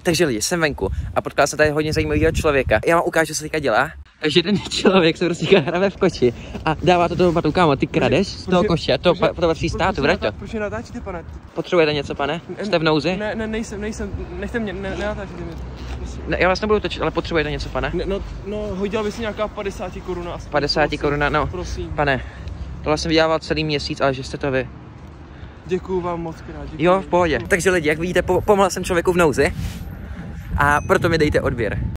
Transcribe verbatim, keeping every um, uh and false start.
Takže lidi, jsem venku a potkal jsem tady hodně zajímavého člověka. Já vám ukážu, co se teďka dělá. Takže ten člověk se prostě hrabe v koči a dává to toho batu. Kámo, ty kradeš z toho koše, to, to patří státu, vrať to. Proč mě natáčíte, pane? Potřebujete něco, pane? Jste v nouzi? Ne, ne, nejsem, nejsem, nechte mě, ne, nenatáčíte mě. Ne, já vás nebudu točit, ale potřebujete něco, pane? Ne, no, no, hodila bys nějaká padesát koruna. padesát koruna, no. Prosím. Pane, tohle jsem vydělával celý měsíc, ale že jste to vy. Děkuju vám moc krát. Děkuju. Jo, v pohodě. Takže lidi, jak vidíte, pomohl jsem člověku v nouzi a proto mi dejte odběr.